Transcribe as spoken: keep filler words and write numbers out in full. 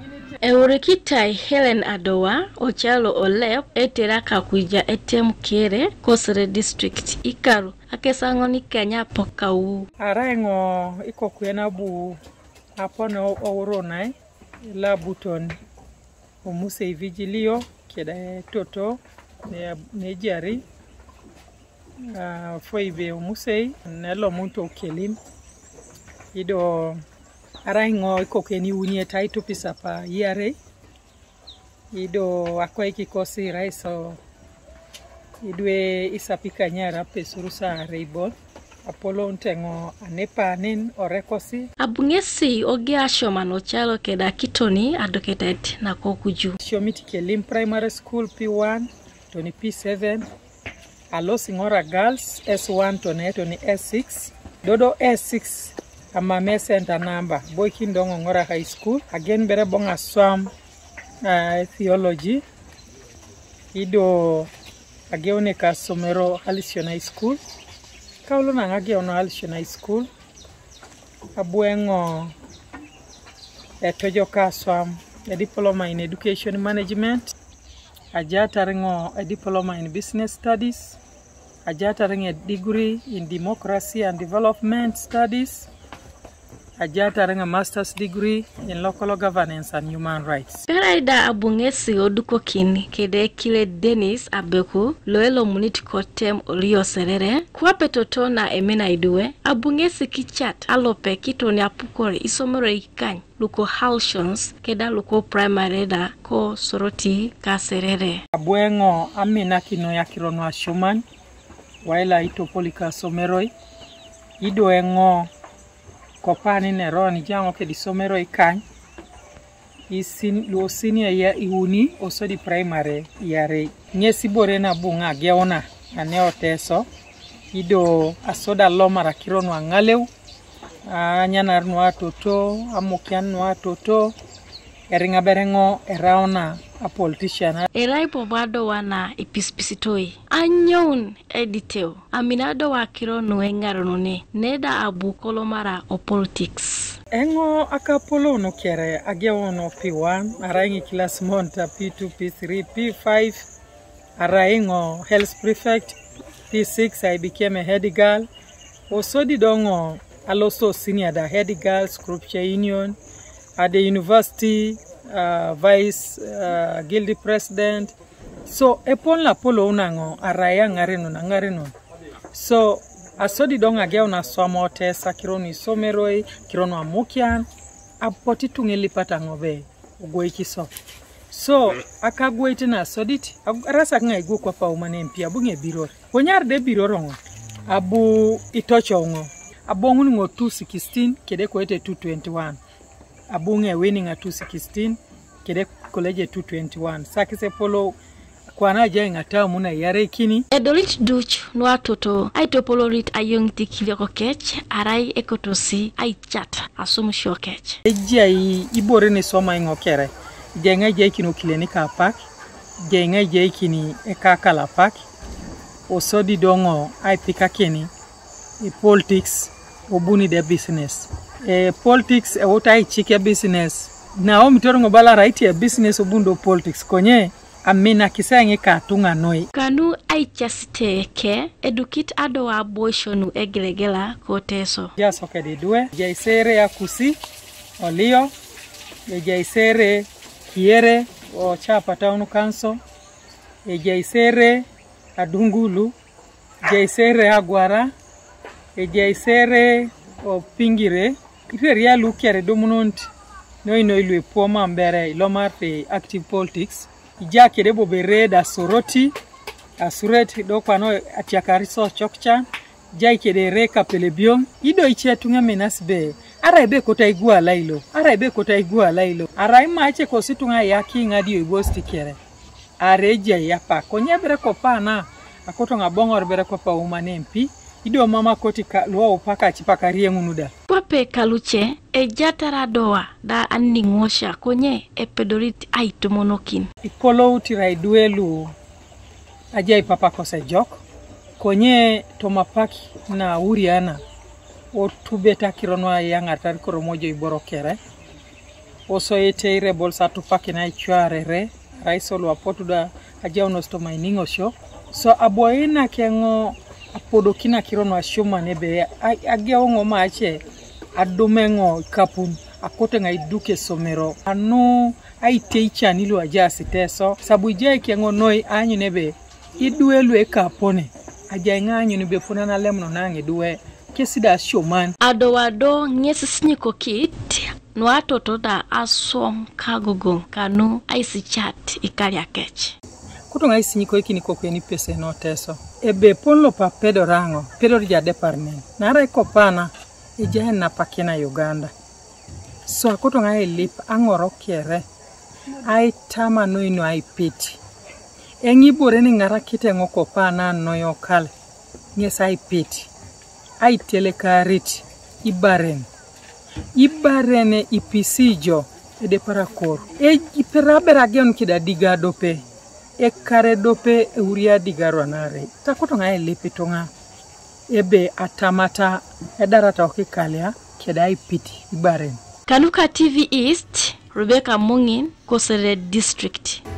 Eurekitai Hellen Adoa ochalo olep etera kakuija etem kere Kosere district ikaru akesango ni Kenya pokau arango iko kwena bu apono oronai la buton omuse vigilio keda toto ne ne jari uh, foibe omuse nelo muntu kelim ido arango iko keni unie taito pisapa yare ido akwa ikikosi raiso idwe isapika nyara pesurusa reibol Apollo ntengo anepa nin orekosi abungesi oge ashomano chalo keda kitoni advocated na kokuju Shomiti Kelim Primary School P one Tony P seven Alo Singora Girls S one Tony Tony S six Dodo S six Amame Center number Boy Kindongo Ngora High School again bere bonga swam uh, theology ido ageone ka somero Halcyon High School Kaulo na ngage ono Halcyon High School abuengo etojo ka swam a diploma in education management ajata rengo a diploma in business studies ajata rengo a degree in democracy and development studies ajata rengo a master's degree in local governance and human rights Peraida abungesi oduko kini kede kile Dennis Abeku loelo muniti kotem olio serere kwa petoto na emena idue abungesi kichat alope kitoni apukore isomero ikany luko Halcyons keda luko primary da ko soroti ka serere abuengo amina kino ya kirono ashuman waila itopolika someroi ido engo kopani neroni jango ke di somero ikany isin lo senior ya iuni osodi primary yare nyesi bore na bunga geona ane oteso ido asoda lomara kirono angaleu anyanar no atoto amokian no atoto eringa berengo eraona a politician erai pobado wana epispisitoi anyon editeo aminado wa kirono engarono ne neda abu kolomara o politics engo akapolo no kere ageono P one arangi class monta P two P three P five araingo health prefect P six I became a head girl osodi dongo aloso senior da head girl scripture union at the university uh, vice uh, guild president so epon la polo unango araya ngareno na ngareno so asodi donga geona somo tesa kironi someroi kirono amokian apoti tungeli pata ngobe ugoiki so so akagwete na soditi rasa ngai go kwa pa umane mpia bunge biror konyar de birorongo abu itocho ngo abongu ngo two sixteen kede kwete two twenty-one abunge winning at two sixteen kede college two twenty-one sakise polo kwana jenga tamu na yare kini edolit duch no atoto aitopolorit ayong tikile ko kech arai ekotosi aichat asum shokech ejai ibore ne soma ngokere jenga je kino klinika park jenga je kini ekakala park osodi dongo ai pika kini e politics obuni de business e politics e wotai chike business na o mitorongo bala right ya business obundo politics konye amina kisangi katunga noi kanu aichasite ke edukit Adoa boishonu egelegela koteso jaso kede due jaisere ya kusi olio jaisere kiere o chapa taunu kanso jaisere adungulu jaisere agwara jaisere o pingire ireria lukere domunonti noi noi lui poma mbere ilomarte active politics ijake debo bereda soroti asuret do kwano atiakari so chokcha jai kede reka pelebion ido ichetunga menasbe araibe kota igua lailo araibe kota igua lailo araima ache kositunga yaki ngadi ibosti kere areja yapa konyebre kopana akotonga bongor bere kopa umanempi ido mama koti ka lo upaka chipakarie ngunuda pape kaluche e jatara doa da anni ngosha konye e pedorit aitomonokin ipolo utirai duelu ajai papa kose jok konye tomapaki na uriana o tubeta kironwa yangatar koromojo iborokere oso ete rebels atupaki na ichwarere raisol wapotuda aja unosto mining sho so aboina kengo apodokina kirono ashuma nebe agia ongo mache adomengo kapun akote ngai duke somero anu ai teicha nilo aja siteso sabuje kengo noi anyu nebe iduelu e kapone aja nganyu nebe punana lemno nange duwe kesida shoman Adoa do ngesi kit no atoto da asom kagogo kanu aisi chat ikali akech kuto ngai sinyiko iki niko kweni pese no teso ebe ponlo pa pedo rango pedo ya department nare kopana ije na pakina Uganda so kuto ngai lip angoro kiere ai tama no ino ai piti engi bore ni ngara kite ngoko pana no yokale nyesa ai piti ai telekarit ibaren ibarene ipisijo ede parakor e iperabera gen kida diga dope e kare dope e uria digaro nare takoto ngai lipitonga ebe atamata edarata okikalia kida ipiti ibaren Kanuka T V East Rebecca Mungin Kosere District